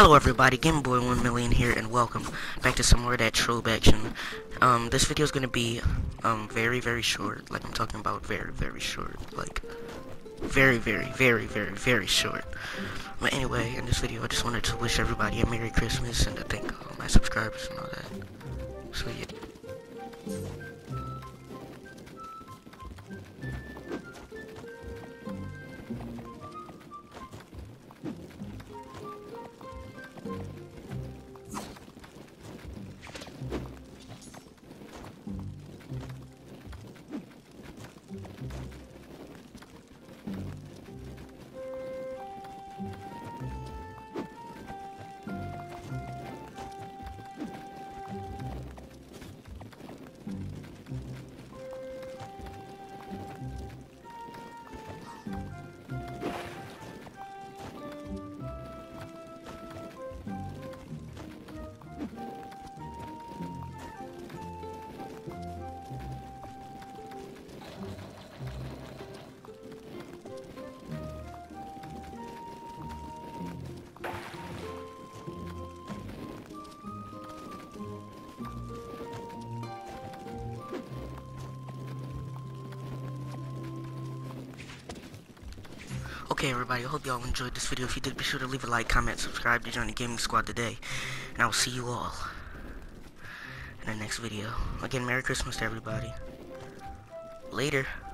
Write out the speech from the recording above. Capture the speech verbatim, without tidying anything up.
Hello everybody, Game Boy one million here, and welcome back to some more of that trope action. Um, this video is gonna be, um, very, very short. Like, I'm talking about very, very short. Like, very, very, very, very, very short. But anyway, in this video, I just wanted to wish everybody a Merry Christmas and to thank all my subscribers and all that. So, yeah. Okay everybody, I hope y'all enjoyed this video. If you did, be sure to leave a like, comment, subscribe to join the gaming squad today. And I will see you all in the next video. Again, Merry Christmas to everybody. Later.